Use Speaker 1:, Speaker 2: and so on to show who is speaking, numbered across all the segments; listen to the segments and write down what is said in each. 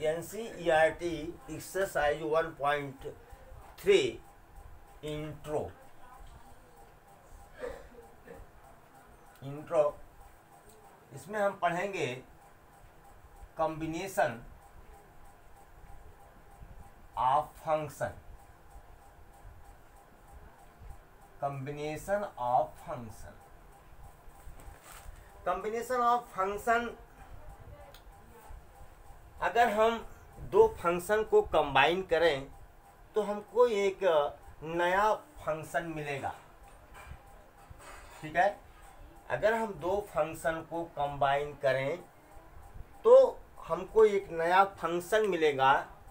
Speaker 1: NCERT exercise 1.3 intro इसमें हम पढ़ेंगे combination of function. Combination of function अगर हम दो फंक्शन को कंबाइन करें तो हमको एक नया फंक्शन मिलेगा। ठीक है, अगर हम दो फंक्शन को कंबाइन करें तो हमको एक नया फंक्शन मिलेगा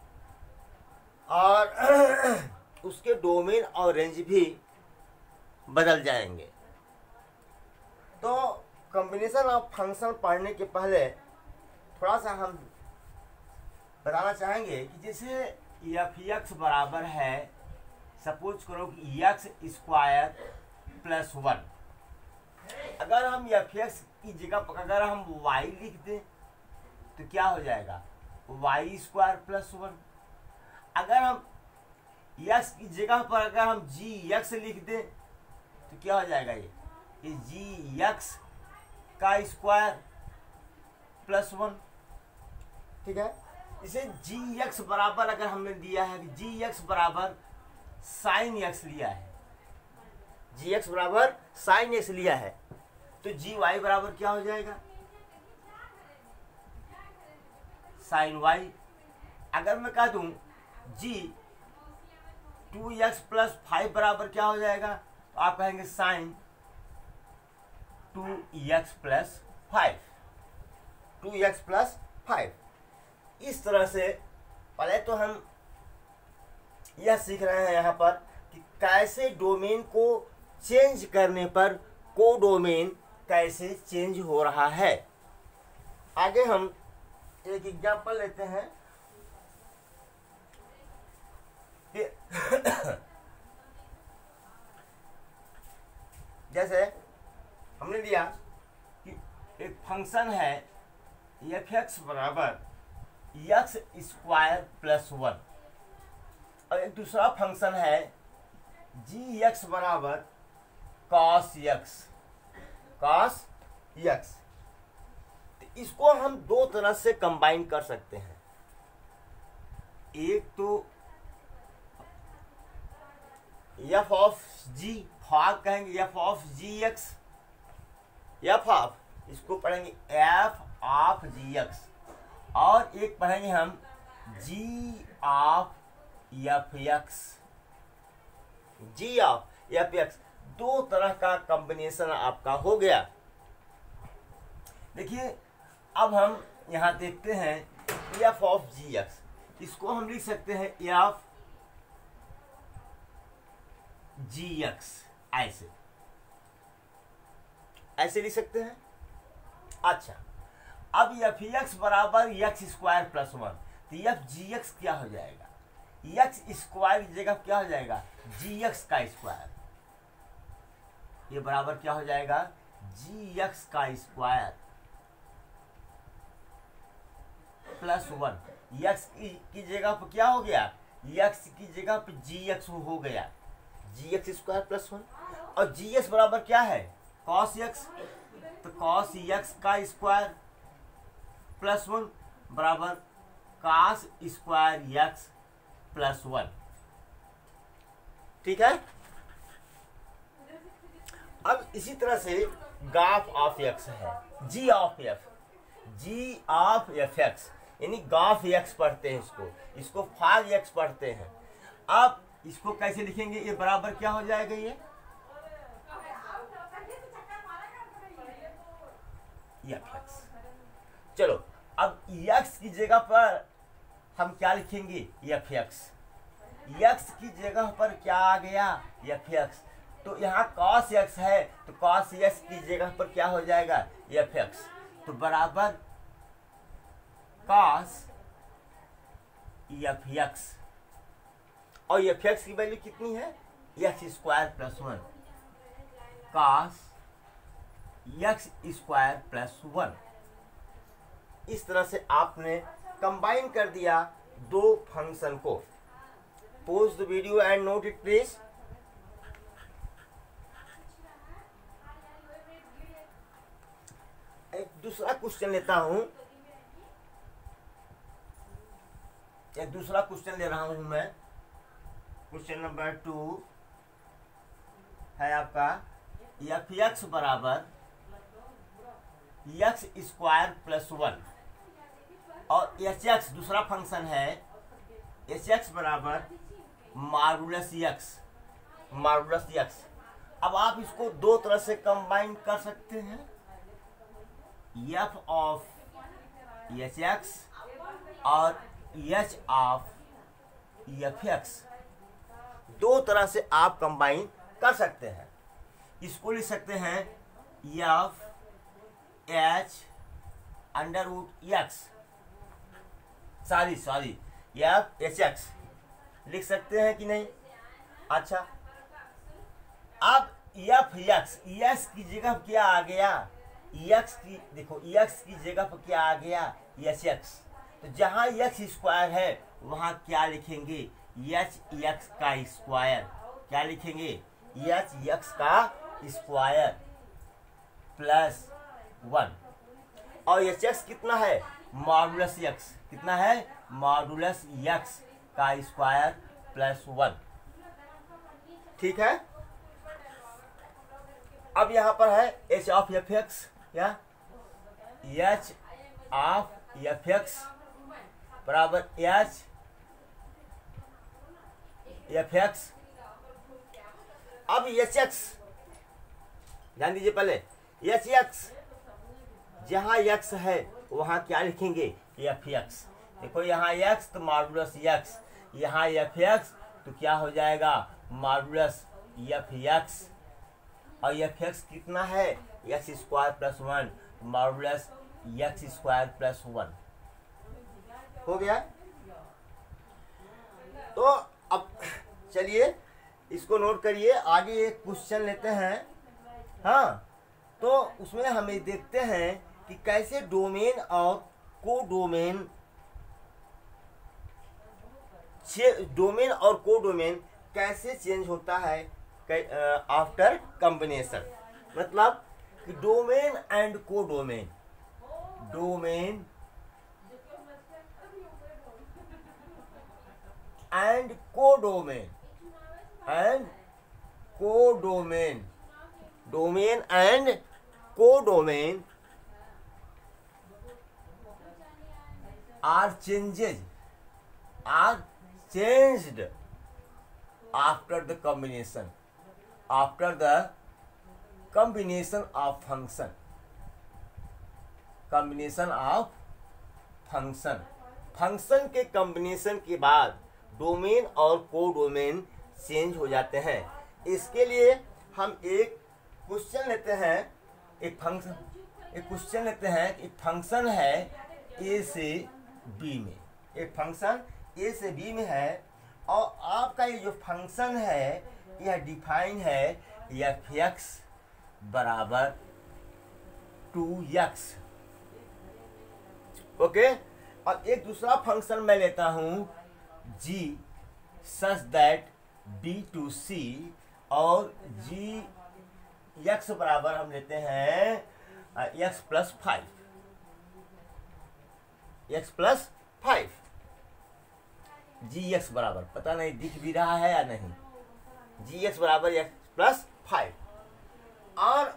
Speaker 1: और उसके डोमेन और रेंज भी बदल जाएंगे। तो कॉम्बिनेशन ऑफ फंक्शन पढ़ने के पहले थोड़ा सा हम बताना चाहेंगे कि जैसे f(x) बराबर है, सपोज करो कि x स्क्वायर प्लस 1। अगर हम f(x) की जगह पर अगर हम y लिख दें तो क्या हो जाएगा, y स्क्वायर प्लस 1। अगर हम x की जगह पर अगर हम gx लिख दें तो क्या हो जाएगा, ये gx का स्क्वायर प्लस 1। ठीक है, इसे gx बराबर अगर हमने दिया है कि gx बराबर साइन x लिया है, gx बराबर साइन x लिया है तो gy बराबर क्या हो जाएगा, साइन y। अगर मैं कह दूं g 2x प्लस 5 बराबर क्या हो जाएगा तो आप कहेंगे sign 2x plus 5, 2x plus 5। इस तरह से पहले तो हम यह सीख रहे हैं यहाँ पर कि कैसे डोमेन को चेंज करने पर कोडोमेन कैसे चेंज हो रहा है। आगे हम एक एग्जांपल लेते हैं कि जैसे हमने लिया कि एक फंक्शन है f(x) बराबर x स्क्वायर प्लस 1 और एक दूसरा फंक्शन है gx बराबर cos x। तो इसको हम दो तरह से कंबाइन कर सकते हैं। एक तो f ऑफ g भाग कहेंगे f of gx, f of इसको पढ़ेंगे f ऑफ gx, और एक पढ़ेंगे हम g ऑफ fx। दो तरह का कॉम्बिनेशन आपका हो गया। देखिए अब हम यहाँ देखते हैं f ऑफ gx, इसको हम लिख सकते हैं f gx, ऐसे लिख सकते हैं। अच्छा, अब f(x) बराबर x स्क्वायर प्लस 1 तो f gx क्या हो जाएगा, x स्क्वायर की जगह क्या हो जाएगा, gx का स्क्वायर। ये बराबर क्या हो जाएगा, gx का स्क्वायर प्लस 1। x की जगह पर क्या हो गया, x की जगह पर gx हो गया, gx स्क्वायर प्लस 1। और gs बराबर क्या है, cos x, तो cos x का स्क्वायर प्लस 1 बराबर cos स्क्वायर x प्लस 1। ठीक है, अब इसी तरह से गाफ ऑफ x है, g ऑफ fx, यानी गाफ x पढ़ते हैं, इसको फाग x पढ़ते हैं। अब इसको कैसे लिखेंगे, ये बराबर क्या हो जाएगा, ये fx। चलो अब x की जगह पर हम क्या लिखेंगे, fx। x की जगह पर क्या आ गया, fx। तो यहाँ cos x है तो cos x की जगह पर क्या हो जाएगा, fx। तो बराबर cos fx, और fx की वैल्यू कितनी है, x square plus 1 cos x square plus 1। इस तरह से आपने कंबाइन कर दिया दो फंक्शन को। Pause the video and note it please. एक दूसरा क्वेश्चन लेता हूं, एक दूसरा क्वेश्चन ले रहा हूं मैं। क्वेश्चन नंबर 2 है आपका एफ एक्स बराबर एक्स स्क्वायर प्लस 1 और एच एक्स दूसरा फंक्शन है एच एक्स बराबर माडुलस एक्स, माडुलस एक्स। अब आप इसको दो तरह से कंबाइन कर सकते हैं, एफ ऑफ एच एक्स और एच ऑफ एफ एक्स, दो तरह से आप कंबाइन कर सकते हैं। इसको लिख सकते हैं f h under root x, sorry f h x लिख सकते हैं कि नहीं। अच्छा, अब एफ एक्स, एक्स की जगह क्या आ गया, एक्स की देखो एक्स की जगह पर क्या आ गया एच एक्स। तो जहां एक्स स्क्वायर है वहां क्या लिखेंगे एच एक्स का स्क्वायर, क्या लिखेंगे एच एक्स का स्क्वायर प्लस 1 और एच एक्स कितना है मॉडुलस एक्स, कितना है मॉडुलस एक्स का स्क्वायर प्लस 1। ठीक है। अब यहां पर है एच ऑफ एफ एक्स या एच ऑफ एफ एक्स बराबर एच एफ एक्स। अब एच एक्स ध्यान दीजिए, पहले एच एक्स जहां एक्स है वहां क्या लिखेंगे एफ एक्स। देखो यहाँ एक्स तो मॉडुलस एक्स, यहाँ एफ एक्स तो क्या हो जाएगा मॉडुलस एफ एक्स और एफ एक्स कितना है x square plus 1 modulus x square plus 1 हो गया। तो अब चलिए इसको नोट करिए, आगे एक क्वेश्चन लेते हैं। हाँ, तो उसमें हमें देखते हैं कि कैसे डोमेन और कोडोमेन, डोमेन और कोडोमेन कैसे चेंज होता है आफ्टर कॉम्बिनेशन। मतलब कि domain and codomain, domain and codomain and codomain, domain and codomain are changed after the combination of function, function के कॉम्बिनेशन के बाद डोमेन और कोडोमेन चेंज हो जाते हैं। इसके लिए हम एक क्वेश्चन लेते हैं, एक क्वेश्चन लेते हैं। एक फंक्शन है ए से बी में, एक फंक्शन ए से बी में है और आपका ये जो फंक्शन है यह डिफाइन है एफ एक्स बराबर 2x। ओके। अब एक दूसरा फंक्शन मैं लेता हूं g such that b to c और g x बराबर हम लेते हैं x plus 5, x plus 5, g x बराबर, पता नहीं दिख भी रहा है या नहीं, जी एक्स बराबर x प्लस 5। और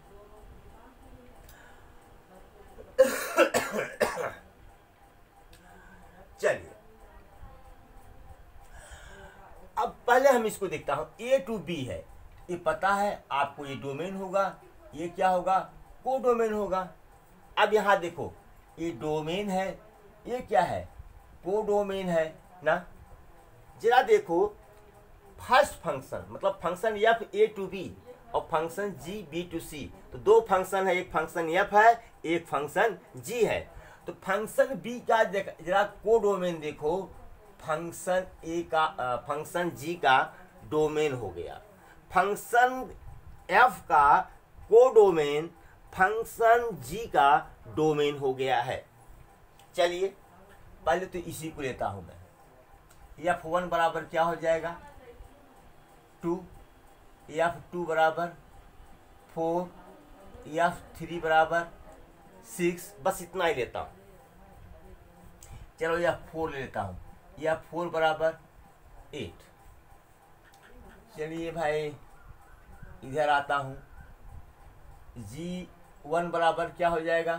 Speaker 1: चलिए अब पहले हम इसको देखता हूं, ए टू बी है, ये पता है आपको, ये डोमेन होगा, ये क्या होगा कोडोमेन होगा। अब यहां देखो ये डोमेन है, ये क्या है कोडोमेन है ना। जरा देखो फर्स्ट फंक्शन, मतलब function f A to B और function g B to C, तो दो फंक्शन है, एक फंक्शन एफ है एक फंक्शन जी है। तो फंक्शन बी का जरा कोडोमेन देखो, फंक्शन ए का फंक्शन जी का डोमेन हो गया, फंक्शन एफ का कोडोमेन फंक्शन जी का डोमेन हो गया है। चलिए पहले तो इसी को लेता हूँ मैं। F1 बराबर क्या हो जाएगा 2, F2 बराबर 4, F3 बराबर 6, बस इतना ही लेता हूँ। चलो F4 ले लेता हूँ, F4 बराबर 8। चलिए भाई इधर आता हूँ, G1 बराबर क्या हो जाएगा।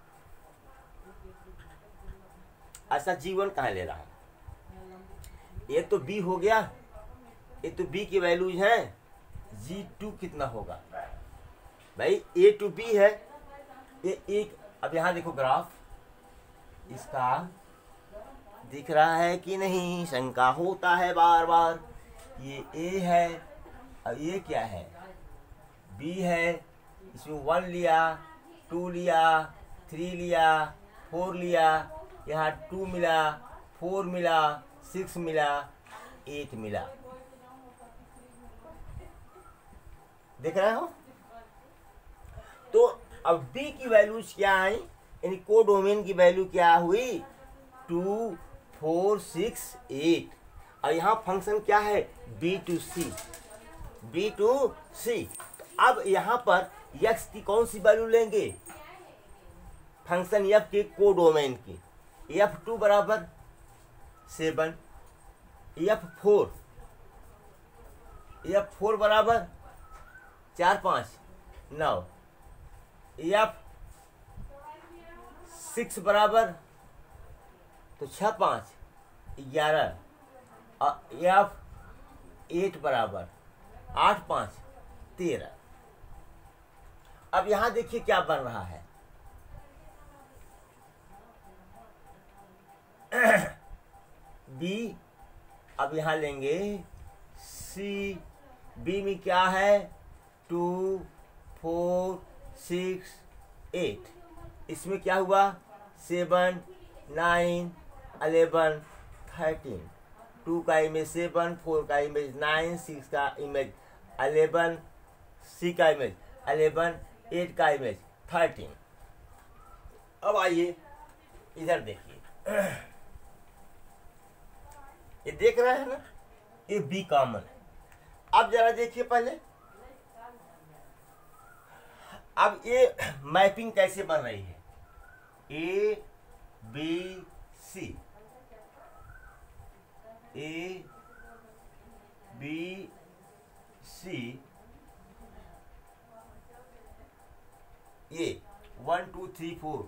Speaker 1: अच्छा G1 कहाँ ले रहा है, ये तो B हो गया, ये तो B की वैल्यूज हैं। G2 कितना होगा भाई, A to B है ये एक। अब यहाँ देखो ग्राफ इसका दिख रहा है कि नहीं, शंका होता है बार बार। ये A है और ये क्या है B है, इसमें 1 लिया, 2 लिया, 3 लिया, 4 लिया, यहाँ 2 मिला, 4 मिला, 6 मिला, 8 मिला। देख रहे हो। तो अब B की वैल्यूज क्या आई, यानी कोडोमेन की वैल्यू क्या हुई 2, 4, 6, 8। और यहाँ फंक्शन क्या है B to C, B to C। तो अब यहाँ पर x की कौन सी वैल्यू लेंगे, फंक्शन f के कोडोमेन की। F2 बराबर 7, F4 बराबर 4, 5, 9, F6 बराबर तो 6, 5, 11 और F8 बराबर 8, 5, 13। अब यहां देखिए क्या बन रहा है B। अब यहां लेंगे C, B में क्या है 2, 4, 6, 8। इसमें क्या हुआ 7, 9, 11, 13। 2 का इमेज 7, 4 का इमेज 9, 6 का इमेज 11, C का इमेज 11, 8 का इमेज 13। अब आइए इधर देखिए, ये देख रहे हैं ना, ये B कॉमन है। अब जरा देखिए पहले, अब ये मैपिंग कैसे बन रही है A B C, A B C, ये 1 2 3 4,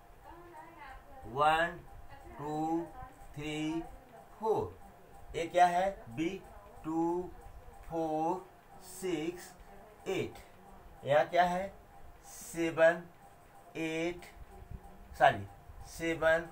Speaker 1: 1 2 3 4। ये क्या है B 2 4 6 8। यहाँ क्या है 7 8 सॉरी 7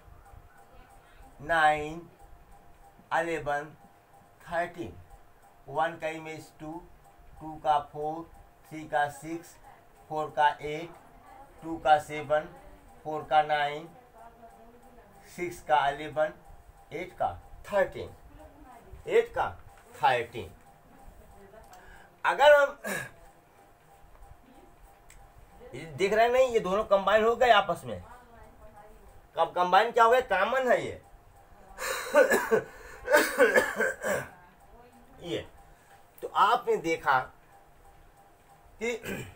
Speaker 1: 9 11 13। 1 का इमेज 2, 2 का 4, 3 का 6, 4 का 8, 2 का 7, 4 का 9, 6 का 11, 8 का 13, 8 का 13। अगर हम देख रहे हैं नहीं, ये दोनों कंबाइन हो गए आपस में। कब कंबाइन क्या हो गया, कॉमन है ये ये तो आपने देखा कि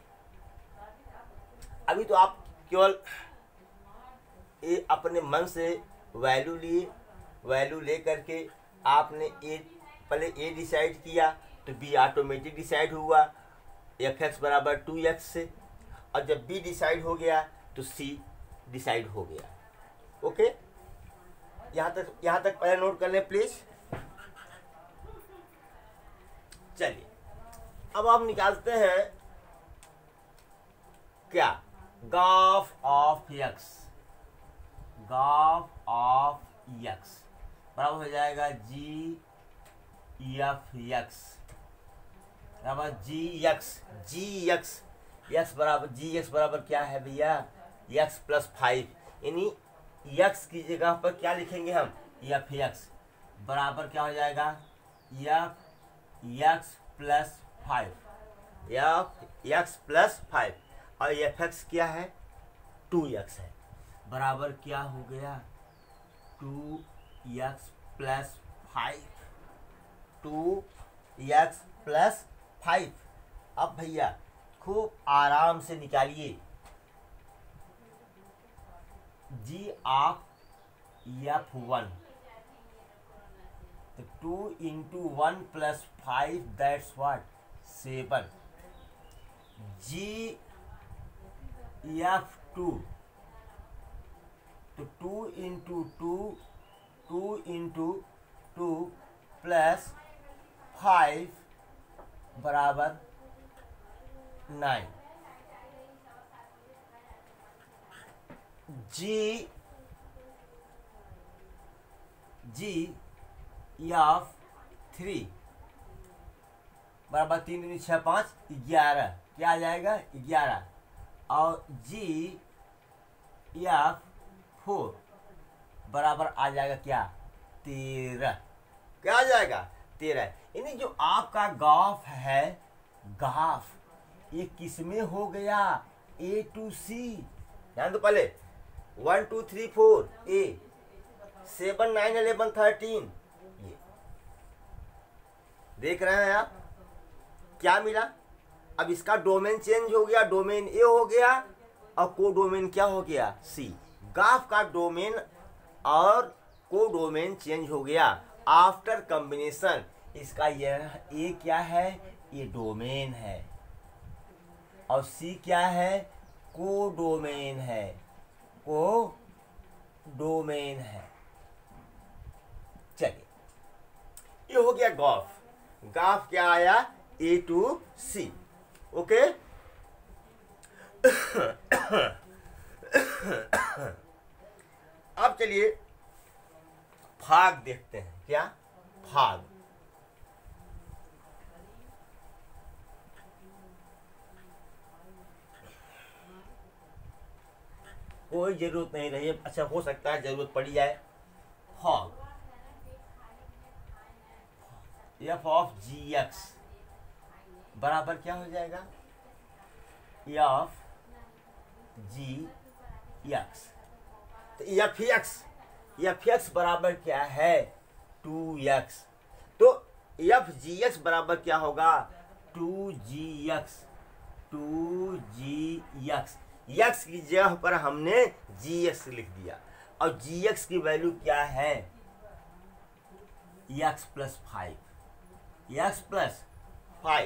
Speaker 1: अभी तो आप केवल ये अपने मन से वैल्यू लिए, वैल्यू ले करके आपने पहले ए डिसाइड किया तो बी ऑटोमेटिक डिसाइड हुआ fx बराबर 2x से, और जब बी डिसाइड हो गया तो सी डिसाइड हो गया। ओके, यहाँ तक पहले नोट कर लें प्लीज। चलिए अब आप निकालते हैं क्या, graph of x, graph of x बराबर हो जाएगा जी एफ एक्स बराबर जी एक्स एक्स बराबर जी एक्स बराबर क्या है भैया एक्स प्लस 5, यानी एक्स की जगह पर क्या लिखेंगे हम एफ एक्स बराबर क्या हो जाएगा f x plus 5, f x plus 5 और एफ एक्स क्या है 2x है, बराबर क्या हो गया 2x प्लस 5, 2x प्लस 5। अब भैया खूब आराम से निकालिए, g ऑफ f1, तो 2 into 1 plus 5 that's what 7, g f2, तो 2 इंटू 2, 2 इंटू 2 प्लस 5 बराबर 9, जी ऑफ 3 बराबर 3 दूनी 6 5 11, क्या आ जाएगा 11, और जी ऑफ 4 बराबर आ जाएगा क्या 13, क्या आ जाएगा 13। यानी जो आपका गाफ है, गाफ ये किसमें हो गया A to C, ध्यान दो पहले 1 2 3 4 A, 7 9 11 13, ये देख रहे हैं आप क्या मिला। अब इसका डोमेन चेंज हो गया, डोमेन ए हो गया और को डोमेन क्या हो गया सी। गाफ का डोमेन और को डोमेन चेंज हो गया आफ्टर कॉम्बिनेशन। इसका यह ए क्या है, ये डोमेन है, और सी क्या है, को डोमेन है, को डोमेन है। चलिए ये हो गया गाफ। गाफ क्या आया ए टू सी, ओके। अब चलिए भाग देखते हैं, क्या भाग। कोई जरूरत नहीं रही, अच्छा हो सकता है जरूरत पड़ी जाए। भाग एफ ऑफ जी एक्स बराबर क्या हो जाएगा एफ जी एक्स, तो एफ एक्स बराबर क्या है 2x, तो एफ जी एक्स बराबर क्या होगा 2gx, 2gx। x की जगह पर हमने gx लिख दिया, और gx की वैल्यू क्या है x plus 5, x plus 5,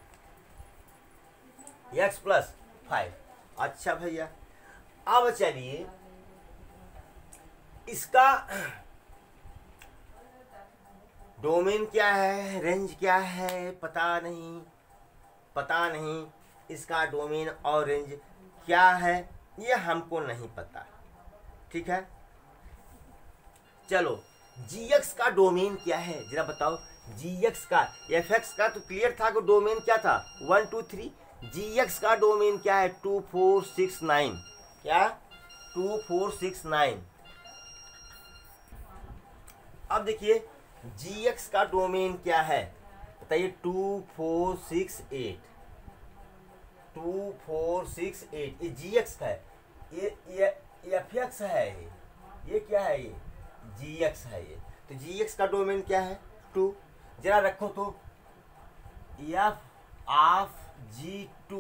Speaker 1: x plus 5। अच्छा भैया, अब चलिए इसका डोमेन क्या है, रेंज क्या है, पता नहीं इसका डोमेन और रेंज क्या है, ये हमको नहीं पता, ठीक है। चलो gx का डोमेन क्या है जरा बताओ। gx का fx का तो क्लियर था कि डोमेन क्या था 1 2 3, gx का डोमेन क्या है 2 4 6 9, क्या 2 4 6 9। अब देखिए gx का डोमेन क्या है बताइए 2 4 6 8, 2 4 6 8, ये gx का है, ये fx है, ये क्या है, ये gx है। ये तो gx का डोमेन क्या है 2, जरा रखो तो f of g2,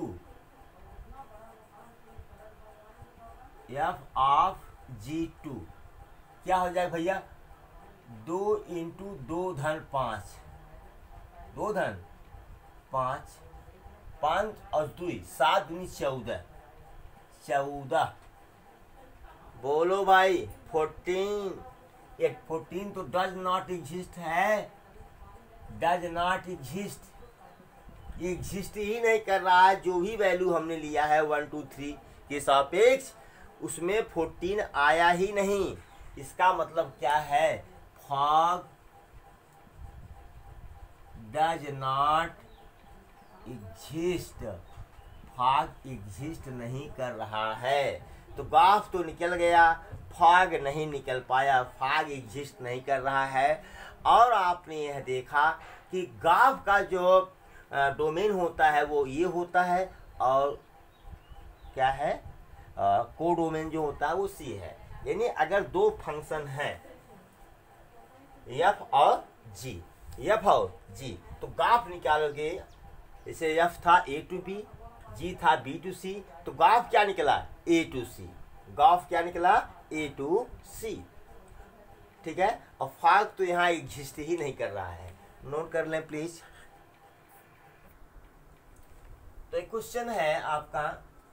Speaker 1: f of g2 क्या हो जाएगा भैया 2 इंटू 2 धन 5, 2 धन 5, 5 और 2 7 दूनी 14, 14 बोलो भाई 14। ये 14 तो डज नॉट एग्जिस्ट है, डज नॉट एग्जिस्ट, ये एग्जिस्ट ही नहीं कर रहा है। जो भी वैल्यू हमने लिया है 1 2 3 के सापेक्ष उसमें 14 आया ही नहीं। इसका मतलब क्या है, fog does not exist, fog exist नहीं कर रहा है। तो गाफ तो निकल गया, फॉग नहीं निकल पाया, फॉग एग्जिस्ट नहीं कर रहा है। और आपने यह देखा कि गाफ का जो डोमेन होता है वो ये होता है, और क्या है को डोमेन जो होता है वो सी है। यानी अगर दो फंक्शन हैं एफ और जी, एफ और जी। तो गाफ निकालोगे, जैसे एफ था ए टू बी, जी था बी टू सी, तो गाफ क्या निकला ए टू सी, गाफ क्या निकला ए टू सी। ठीक है, और फाग तो यहाँ एग्जिस्ट ही नहीं कर रहा है, नोट कर लें प्लीज। तो एक क्वेश्चन है आपका,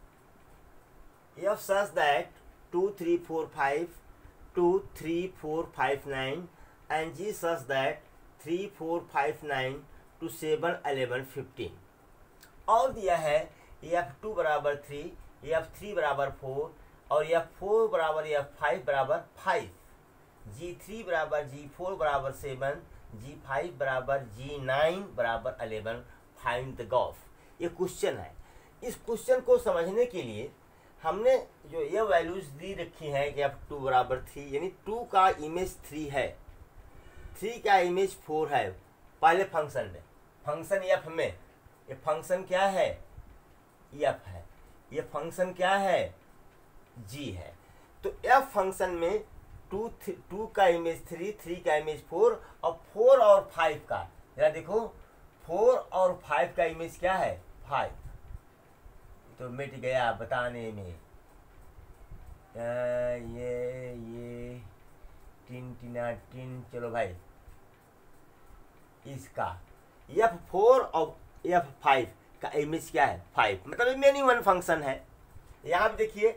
Speaker 1: f such that 2 3 4 5 2 3 4 5 9 and g such that 3 4 5 9 to 7 11 15, और दिया है f2 बराबर 3, f3 बराबर 4 और f4 बराबर f5 बराबर 5, g3 बराबर g4 बराबर 7, g5 बराबर g9 बराबर 11, फाइंड द गाफ। ये क्वेश्चन है। इस क्वेश्चन को समझने के लिए हमने जो ये वैल्यूज दी रखी हैं कि f2 बराबर 3, यानी 2 का इमेज 3 है, 3 का इमेज 4 है पहले फंक्शन में, फंक्शन एफ में, ये फंक्शन क्या है एफ है, ये फंक्शन क्या है जी है। तो एफ फंक्शन में 2 का इमेज 3, 3 का इमेज 4 और 4 और 5 का, जरा देखो 4 और 5 का इमेज क्या है 5, तो मिट गया बताने में। ये टिन टिना टिन, चलो भाई इसका f4 और f5 का इमेज क्या है 5, मतलब मेनी वन फंक्शन है। यहाँ पे देखिए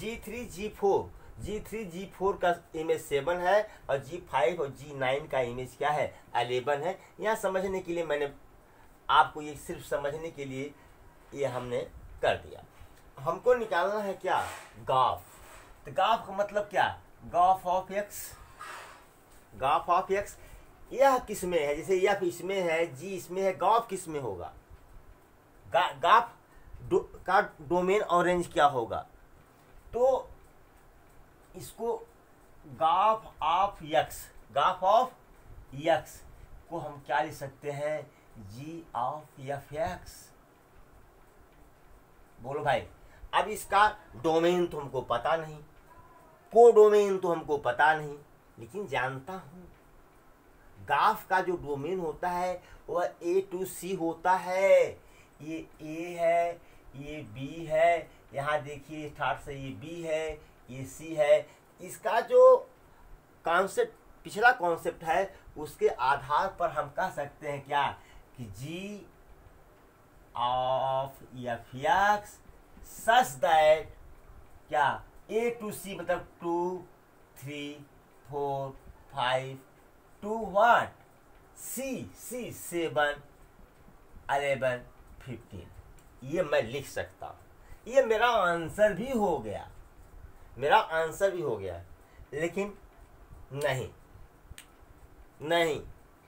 Speaker 1: G3 G4 का इमेज 7 है और G5 और G9 का इमेज क्या है 11 है। यहाँ समझने के लिए मैंने आपको, ये सिर्फ समझने के लिए ये हमने कर दिया। हमको निकालना है क्या गाफ। तो गाफ का मतलब क्या, gof of x, gof of x. यह किस में है, जैसे एफ इसमें है, जी इसमें है, गाफ किस में होगा, गाफ का डोमेन और रेंज क्या होगा। तो इसको gof of x, gof of x को हम क्या लिख सकते हैं जी ऑफ एफ एक्स। बोलो भाई, अब इसका डोमेन तो हमको पता नहीं, को डोमेन तो हमको पता नहीं, लेकिन जानता हूं गाफ का जो डोमेन होता है वह ए टू सी होता है। ये ए है, ये बी है, यहाँ देखिए स्टार्ट से ये बी है, ये सी है। इसका जो कॉन्सेप्ट, पिछला कॉन्सेप्ट है, उसके आधार पर हम कह सकते हैं क्या कि g of f x such that क्या ए टू सी, मतलब 2 3 4 5 टू व्हाट सी 7 11 15, ये मैं लिख सकता हूं। ये मेरा आंसर भी हो गया, मेरा आंसर भी हो गया। लेकिन नहीं, नहीं,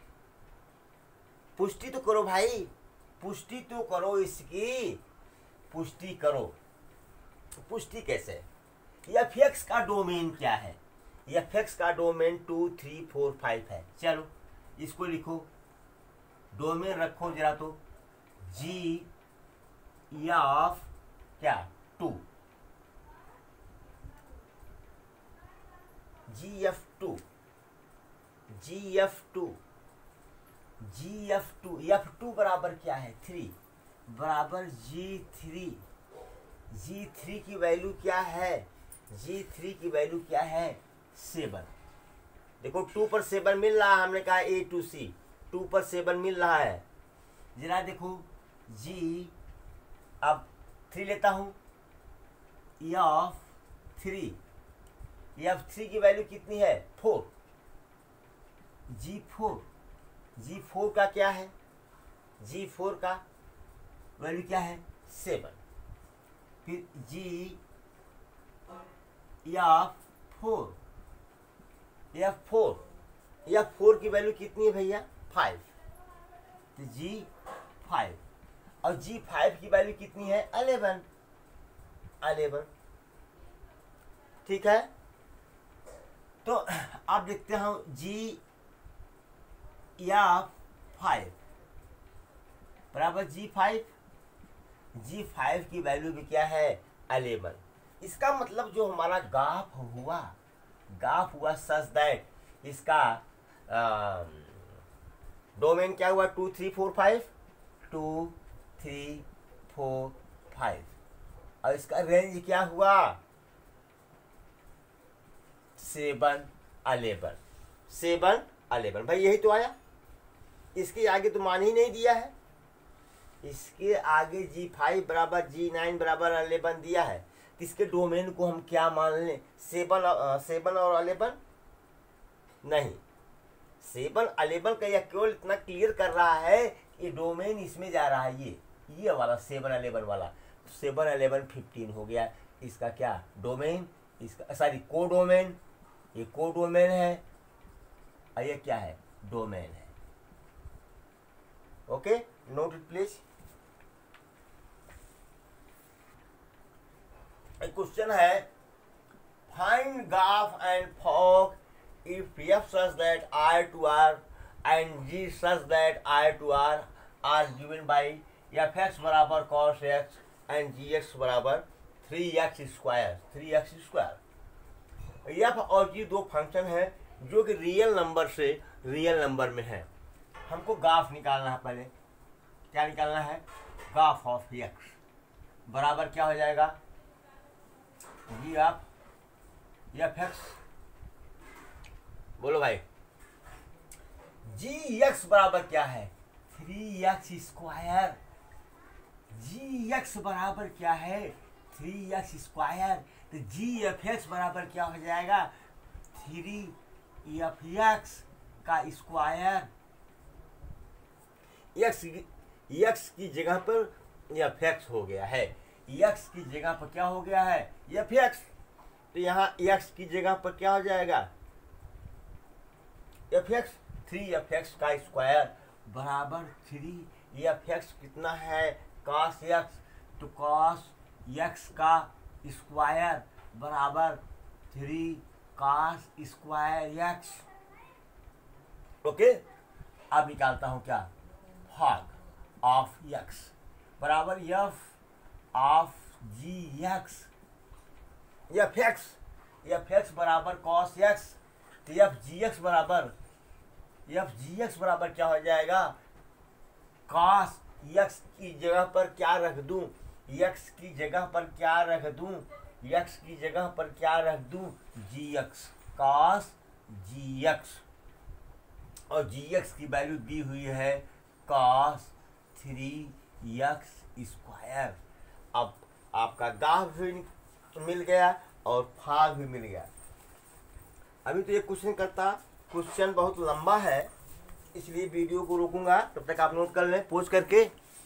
Speaker 1: पुष्टि तो करो भाई, पुष्टि तो करो, इसकी पुष्टि करो। पुष्टि कैसे, एफ एक्स का डोमेन क्या है, एफ एक्स का डोमेन 2 3 4 5 है। चलो इसको लिखो, डोमेन रखो जरा, तो जी एफ क्या 2, g f 2, g f 2, g f 2, f 2 बराबर क्या है 3, बराबर G3, G3 की वैल्यू क्या है, G3 की वैल्यू क्या है 7। देखो 2 पर 7 मिल रहा है, हमने कहा A to C, 2 पर 7 मिल रहा है। जरा देखो G, अब 3 लेता हूँ, F3, F3 की वैल्यू कितनी है 4, G4, G4 का क्या है, G4 का वैल्यू क्या है 7, फिर F4, F4 की वैल्यू कितनी है भैया 5, तो G5, और G5 की वैल्यू कितनी है 11। ठीक है, तो आप देखते हैं G5 बराबर G5 की वैल्यू भी क्या है 11। इसका मतलब जो हमारा गाफ हुआ सच दैट इसका डोमेन क्या हुआ 2 3 4 5 2 3 4 5 और इसका रेंज क्या हुआ 7 11 7 11 भाई यही तो आया। इसके आगे तो मान ही नहीं दिया है, इसके आगे G5 बराबर G9 बराबर 11 दिया है। इसके डोमेन को हम क्या मान लें 7 और 11 नहीं 7 11 का यह केवल इतना क्लियर कर रहा है कि डोमेन इसमें जा रहा है ये वाला 7 11 वाला 7 11 15 हो गया इसका क्या डोमेन इसका सॉरी कोडोमेन ये कोडोमेन है और ये क्या है डोमेन है। Okay note it please. एक क्वेश्चन है find gof and fog if f such that I to R and G such that I to R are given by fx बराबर cos x and gx बराबर 3x square. f और g दो function है जो कि real number से real number में है। हमको गाफ निकालना है, पहले क्या निकालना है गाफ ऑफ x बराबर क्या हो जाएगा g ऑफ fx। बोलो भाई gx बराबर क्या है 3x स्क्वायर। gx बराबर क्या है 3x स्क्वायर तो gfx बराबर क्या हो जाएगा 3fx का स्क्वायर। x की जगह पर fx हो गया है, x की जगह पर क्या हो गया है fx तो यहाँ x की जगह पर क्या हो जाएगा fx 3fx का स्क्वायर बराबर 3fx कितना है cos x तो cos x का स्क्वायर बराबर 3 cos स्क्वायर x। ओके अब निकालता हूं क्या भाग ऑफ x बराबर f ऑफ gx fx बराबर cos x f g x बराबर क्या हो जाएगा cos एक्स की जगह पर क्या रख दूं एक्स की जगह पर क्या रख दूं एक्स की जगह पर क्या रख दूं g x cos g x और जी एक्स की वैल्यू दी हुई है cos 3x स्क्वायर। अब आपका गाफ भी मिल गया और भाग भी मिल गया। अभी तो ये क्वेश्चन करता क्वेश्चन बहुत लंबा है इसलिए वीडियो को रोकूंगा, तब तक आप नोट कर लें पोज करके।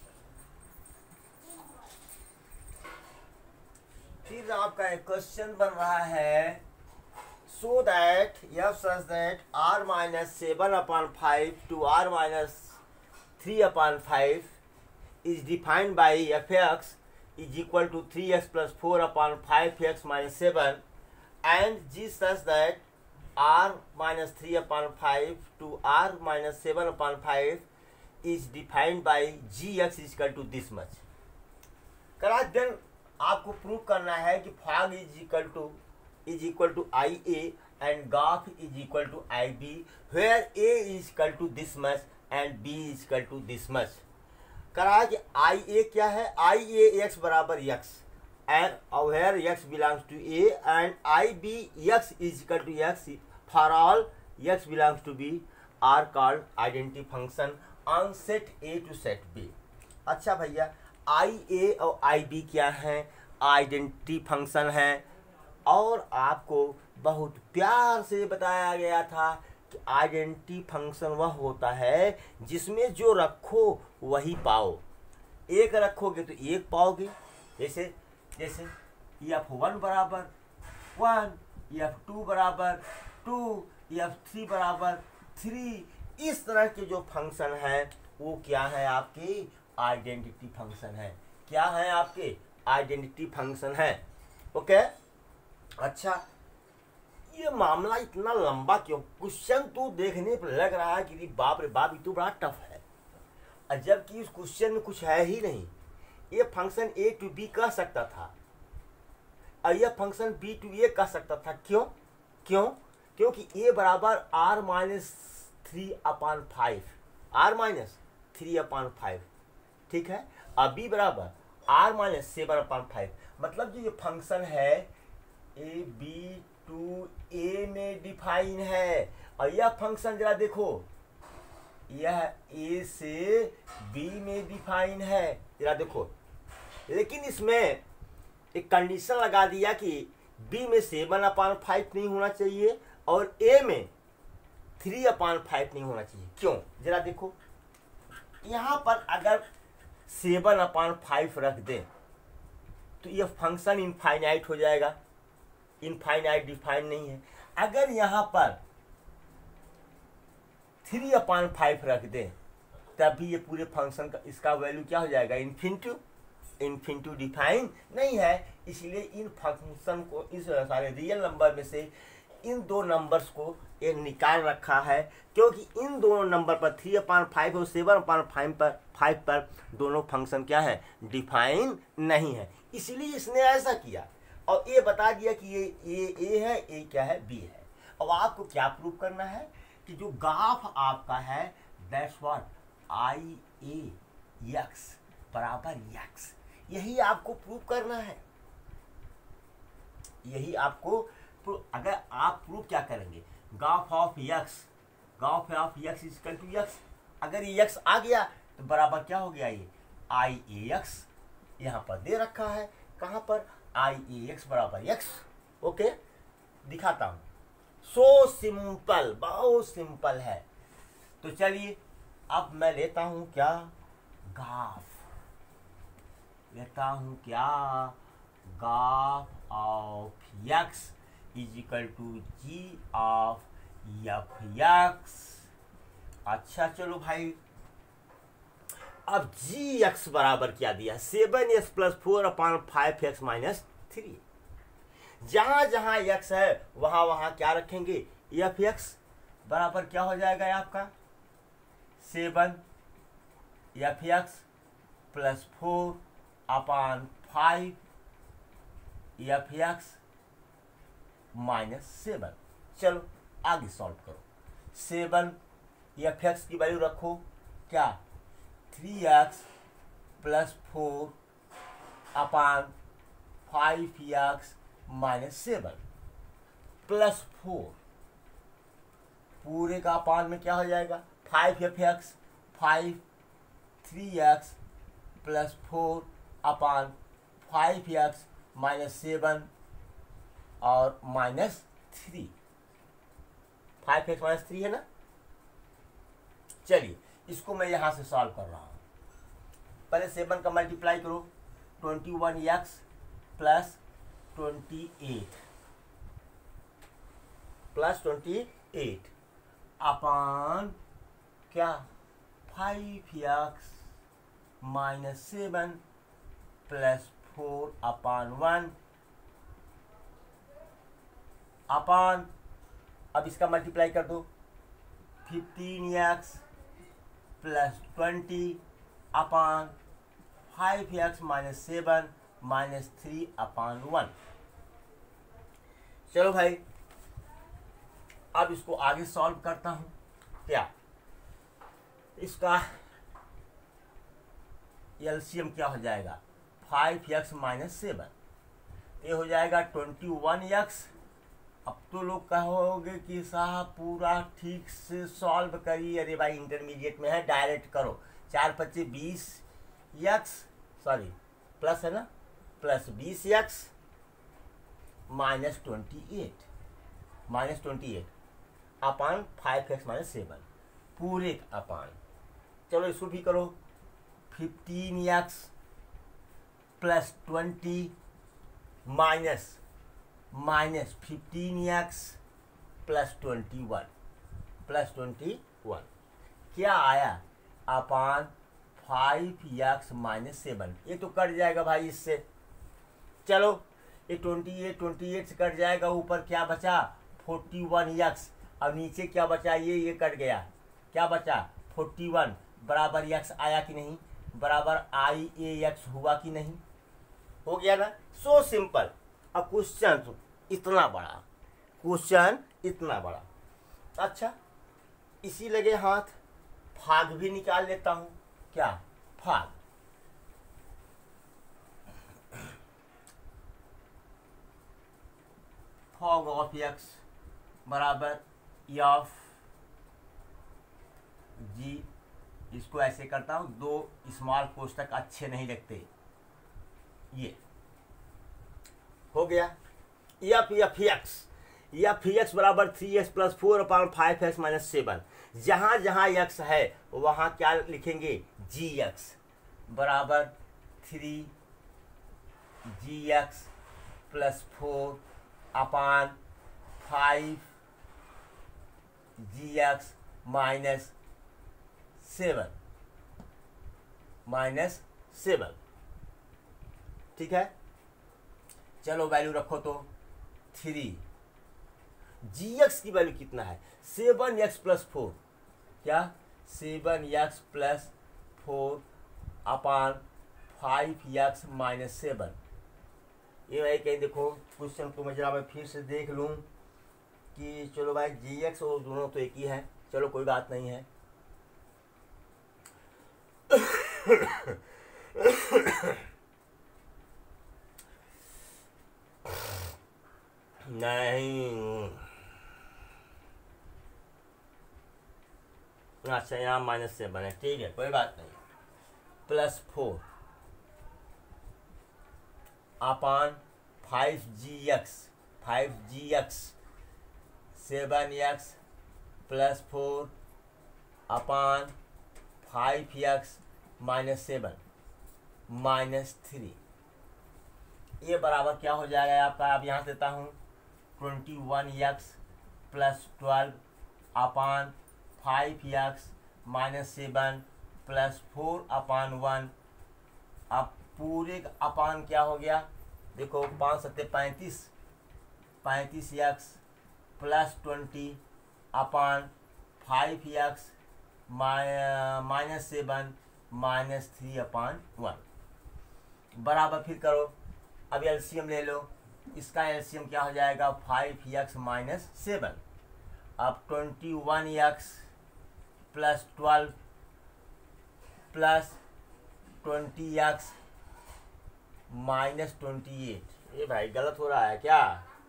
Speaker 1: फिर आपका एक क्वेश्चन बन रहा है so that f such that r minus 7/5 to r minus 3/5 is defined by fx is equal to 3x plus 4/5x minus 7 and g such that r minus 3/5 to r minus 7/5 is defined by gx is equal to this much। करा then आपको prove करना है कि भाग is equal to I A and gof is equal to I B where A is equal to this much and B is equal to this much. करा कि I A क्या है आई ए एक्स बराबर x and where x belongs to A and IB x is equal to x for all x belongs to B are called identity function on set A to set B। अच्छा भैया IA और IB क्या है identity function है और आपको बहुत प्यार से बताया गया था कि आइडेंटिटी फंक्शन वह होता है जिसमें जो रखो वही पाओ। एक रखोगे तो एक पाओगे, जैसे f1 बराबर 1 f2 बराबर 2 f3 बराबर 3 इस तरह के जो फंक्शन है वो क्या है आपके आइडेंटिटी फंक्शन है। क्या है आपके आइडेंटिटी फंक्शन है। ओके अच्छा ये मामला इतना लंबा क्यों, क्वेश्चन तो देखने पर लग रहा है कि बाप रे बाप ये तो बड़ा टफ है और जबकि इस क्वेश्चन में कुछ है ही नहीं। ये फंक्शन ए टू बी कह सकता था और यह फंक्शन बी टू ए कह सकता था। क्यों क्योंकि ए बराबर r माइनस 3/5 r माइनस 3/5, ठीक है। अब b बराबर r माइनस 7/5, मतलब जो ये फंक्शन है ए बी टू ए में डिफाइन है, और यह फंक्शन जरा देखो, यह ए से बी में डिफाइन है, जरा देखो। लेकिन इसमें एक कंडीशन लगा दिया कि बी में 7/5 नहीं होना चाहिए और ए में 3/5 नहीं होना चाहिए। क्यों, जरा देखो, यहां पर अगर 7/5 रख दें तो यह फंक्शन इनफाइनाइट हो जाएगा, इनफाइनाइट डिफाइन नहीं है। अगर यहां पर 3/5 रख दें तब भी ये पूरे फंक्शन का इसका वैल्यू क्या हो जाएगा, इन्फिनिटी, इन्फिनिटी डिफाइन नहीं है। इसलिए इन फंक्शन को, इस सारे रियल नंबर में से इन दो नंबर्स को ये निकाल रखा है, क्योंकि इन दोनों नंबर पर 3/5 और 7/5 पर दोनों फंक्शन क्या है, डिफाइन नहीं है। इसलिए इसने ऐसा किया और ये बता दिया कि ये ए है, ये क्या है, बी है। अब आपको क्या प्रूव करना है कि जो ग्राफ आपका है that's what I A x बराबर एक्स, यही आपको प्रूव करना है, यही आपको अगर आप प्रूव क्या करेंगे, graph of x is equal to x, अगर ये एक्स आ गया तो बराबर क्या हो गया, ये आई ए एक्स यहाँ पर दे रखा है, कहाँ पर, आई ए एक्स बराबर एक्स। ओके, दिखाता हूं, सो सिंपल, बहुत सिंपल है। तो चलिए अब मैं लेता हूं क्या, ग्राफ लेता हूं, क्या, graph of x is equal to g of f x. अच्छा चलो भाई, अब जी एक्स बराबर क्या दिया, 7x + 4/5x - 3। जहां जहां x है वहां वहां क्या रखेंगे, एफ एक्स बराबर क्या हो जाएगा आपका, 7f(x) + 4/5 f(x) - 7। चलो आगे सॉल्व करो, 7 f(x) की वैल्यू रखो क्या, 3x + 4/5x - 7 + 4 पूरे का अपान में क्या हो जाएगा, 5f(x), 5 3x + 4/5x - 7 और -3, 5x - 3 है ना। चलिए इसको मैं यहां से सॉल्व कर रहा हूं, पहले 7 का मल्टीप्लाई करो, 21x + 28 अपान क्या, 5x - 7 + 4/1 अपान, अब इसका मल्टीप्लाई कर दो, 15x + 20 अपान 5x - 7 - 3/1। चलो भाई अब इसको आगे सॉल्व करता हूं, क्या, इसका एलसीएम क्या हो जाएगा, 5x - 7, ये हो जाएगा 21x। अब तो लोग कहोगे कि साहब पूरा ठीक से सॉल्व करिए, अरे भाई इंटरमीडिएट में है, डायरेक्ट करो, 4 × 5 = 20x, सॉरी प्लस है ना, प्लस 20x -28 अपान 5x - 7 पूरे अपान। चलो इसको भी करो, 15x + 20 -15x + 21 क्या आया, अपान 5x - 7, ये तो कट जाएगा भाई इससे। चलो ये 28 से कट जाएगा, ऊपर क्या बचा, 41x, अब नीचे क्या बचा, ये कट गया, क्या बचा, 41 बराबर x आया कि नहीं, बराबर आई ए एक्स हुआ कि नहीं, हो गया ना। So simple. अब क्वेश्चन इतना बड़ा, अच्छा इसी लगे हाथ, भाग भी निकाल लेता हूँ। क्या? भाग। भाग ऑफ एक्स बराबर एफ जी। इसको ऐसे करता हूँ, दो स्मॉल कोष्ठक अच्छे नहीं लगते। ये हो गया एफ एक्स बराबर 3x प्लस 4/5x माइनस 7। जहाँ जहाँ x है वहाँ क्या लिखेंगे? gx बराबर 3gx प्लस 4/5gx माइनस 7। ठीक है, चलो वैल्यू रखो तो 3। gx की वैल्यू कितना है? 7x plus 4। क्या? 7x plus 4/5x minus 7। ये भाई कहीं देखो क्वेश्चन को मैं जरा मैं फिर से देख लूँ कि चलो भाई gx और दोनों तो एक ही है, चलो कोई बात नहीं है। नहीं, अच्छा यहाँ माइनस 7 है, ठीक है कोई बात नहीं। Plus 4/5gx 7x plus 4/5x minus 7 minus 3। ये बराबर क्या हो जाएगा आपका? अब यहाँ देता हूँ 21x plus 12/5x minus 7 plus 4/1। अब पूरे अपान क्या हो गया? देखो 5 7 35, 35x plus 20/5x minus 7 minus 3/1 बराबर। फिर करो, अब एलसीएम ले लो। इसका एलसीएम क्या हो जाएगा? 5x minus 7। अब 21x plus 12 plus 20x minus 28। ये भाई गलत हो रहा है क्या?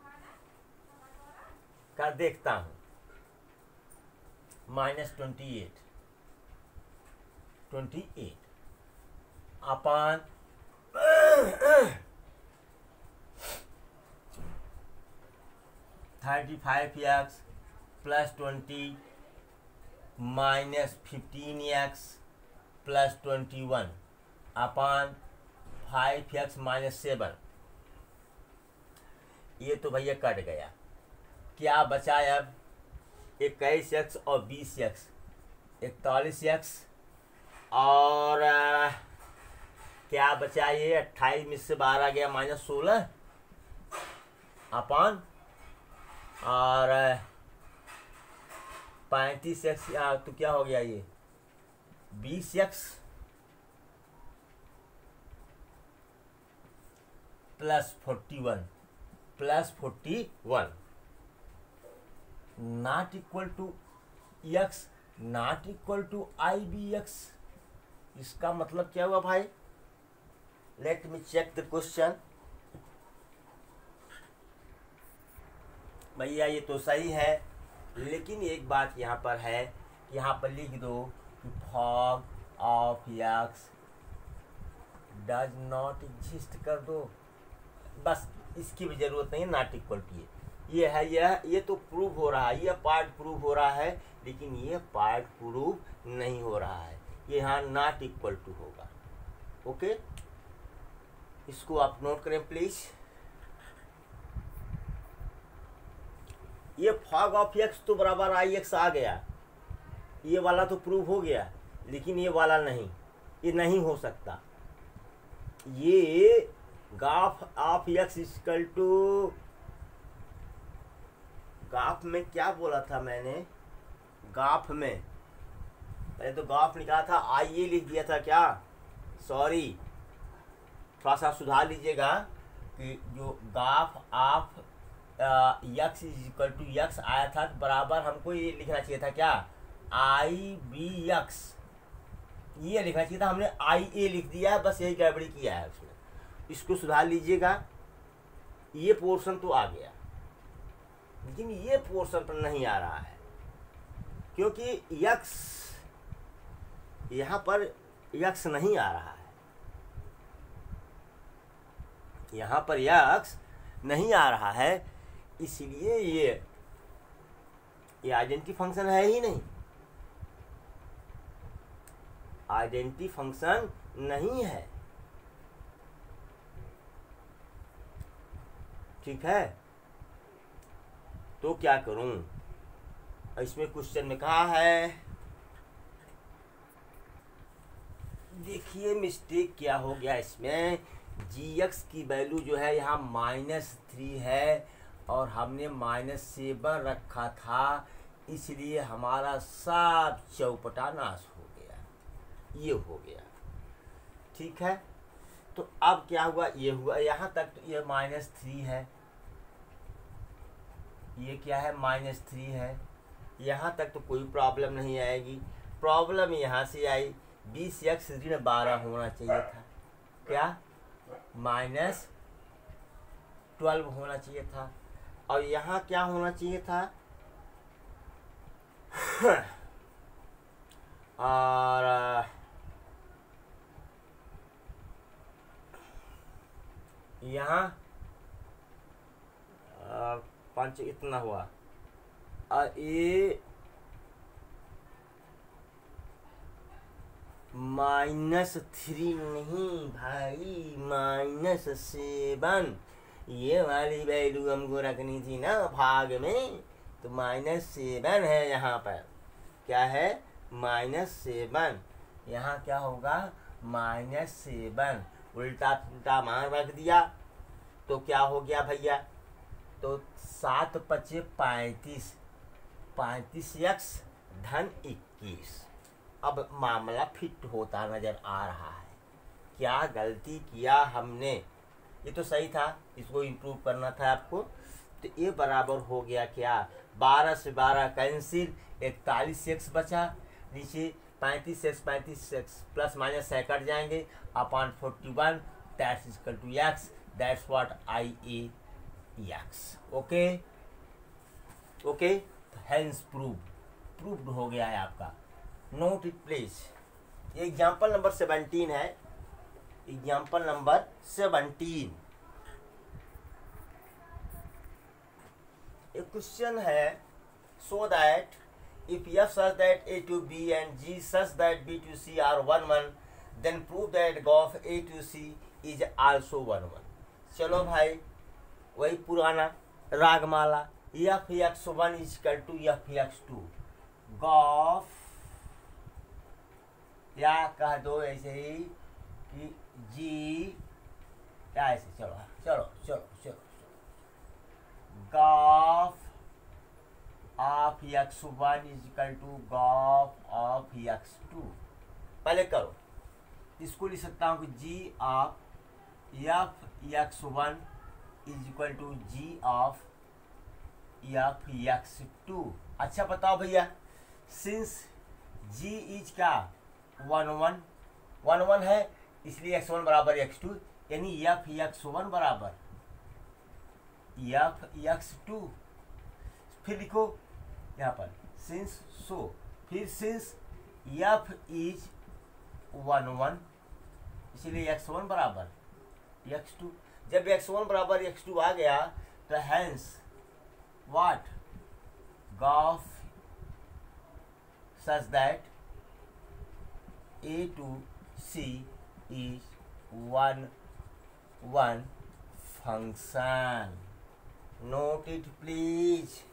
Speaker 1: कर देखता हूँ। Minus 28 upon 35x plus 20 minus 15x plus 21 upon 5x minus 7। ये तो भैया कट गया। क्या बचा अब? 21x और 20x, 41x और क्या बचा? ये 28 में से 12 गया माइनस 16 अपान और 35x तो क्या हो गया? ये 20x plus 41 not equal to x not equal to IBX। इसका मतलब क्या हुआ भाई? Let me check the question. भैया ये तो सही है, लेकिन एक बात यहाँ पर है, यहाँ पर लिख दो कि fog of x does not exist कर दो, बस इसकी भी जरूरत नहीं है। नॉट इक्वल टू ये है, ये तो प्रूव हो रहा है, ये पार्ट प्रूव हो रहा है, लेकिन ये पार्ट प्रूव नहीं हो रहा है। ये यहाँ नॉट इक्वल टू होगा। ओके, इसको आप नोट करें प्लीज। ये फॉग ऑफ एक्स तो बराबर IX आ गया, ये वाला तो प्रूव हो गया, लेकिन ये वाला नहीं, ये नहीं हो सकता। ये gof of x equal to, gof में क्या बोला था मैंने? गाफ में पहले तो गाफ निकाला था, आइए लिख दिया था क्या? सॉरी, थोड़ा सा सुधार लीजिएगा कि जो gof of x is equal to x आया था बराबर हमको ये लिखना चाहिए था क्या? आई बी एक्स, ये लिखना चाहिए था, हमने आई ए लिख दिया है, बस यही गड़बड़ी किया है उसमें। इसको सुधार लीजिएगा। ये पोर्शन तो आ गया, लेकिन ये पोर्शन पर नहीं आ रहा है, क्योंकि यक्स यहाँ पर यक्स नहीं आ रहा है, यहाँ पर यक्स नहीं आ रहा है, इसलिए ये आइडेंटिटी फंक्शन है ही नहीं, आइडेंटिटी फंक्शन नहीं है। ठीक है, तो क्या करूं? इसमें क्वेश्चन में कहा है, देखिए मिस्टेक क्या हो गया इसमें। gx की वैल्यू जो है यहाँ -3 है और हमने -7 रखा था, इसलिए हमारा सब चौपटा नाश हो गया, ये हो गया। ठीक है, तो अब क्या हुआ, ये हुआ यहाँ तक, तो ये -3 है, ये क्या है -3 है, यहाँ तक तो कोई प्रॉब्लम नहीं आएगी। प्रॉब्लम यहाँ से आई, 20x ऋण 12 होना चाहिए था, क्या -12 होना चाहिए था, और यहाँ क्या होना चाहिए था और यहाँ 5 इतना हुआ, और ये -3 नहीं भाई, -7, ये वाली वैल्यू हमको रखनी थी ना भाग में, तो -7 है यहाँ पर, क्या है -7, यहाँ क्या होगा -7, उल्टा पुल्टा मान रख दिया, तो क्या हो गया भैया, तो 7 × 5 = 35, 35x धन 21। अब मामला फिट होता नजर आ रहा है। क्या गलती किया हमने, ये तो सही था, इसको इम्प्रूव करना था आपको। तो ये बराबर हो गया क्या, 12 से 12 कैंसिल, 41x बचा, नीचे 35x प्लस माइनस से कट जाएंगे, upon 41, that's equal to x, that's what I A x. Okay okay, hence proved हो गया है आपका। Note it please. Example number 17 है, एग्जाम्पल नंबर 17। एक क्वेश्चन है, so that if f such that a to b and g such that b to c are 1 1, then prove that g of a to c is also 1 1। चलो भाई, वही पुराना Ragamala, f(x1) = f(x2), Gauff, या कह दो ऐसे ही कि जी, क्या ऐसे, चलो चलो चलो चलो, Gauff of x1 = Gauff of x2। पहले करो, इसको लिख सकता हूँ कि g of f(x1) = ji of f(x2)। अच्छा बताओ भैया, सिंस जी इज क्या 1 1 है, इसलिए x1 बराबर x2, यानी f(x1) बराबर f(x2)। फिर लिखो यहाँ पर सिंस, सो, फिर सिंस f इज 1 1, इसलिए x1 बराबर x2। जब x1 बराबर x2 आ गया, तो hence what, gof such that a to c is 1 1 function। Note it please।